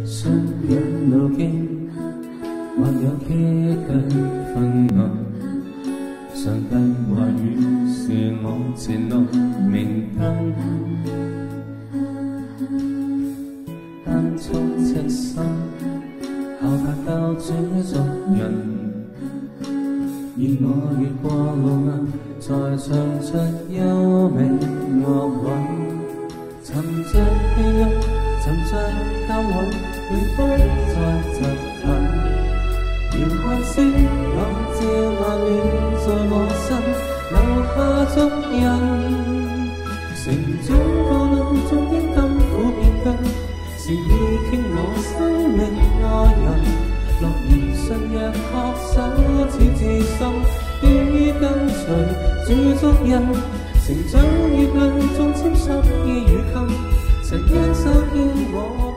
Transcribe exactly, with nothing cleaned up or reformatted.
信仰路徑，或有幾句分外。上帝話語是我前路明燈，單操赤心，效法教主作人。而我越過路暗，才唱出優美樂韻。尋着氣韻，尋着教韻，永不再疾貧。遙看星朗照萬暖在我心，留下足印。成長道路中的甘苦變更，是已傾我生命愛人。樂兒信若恪守此至深，願意跟隨主足印。成長月亮中沾濕衣與襟，曾經手牽我。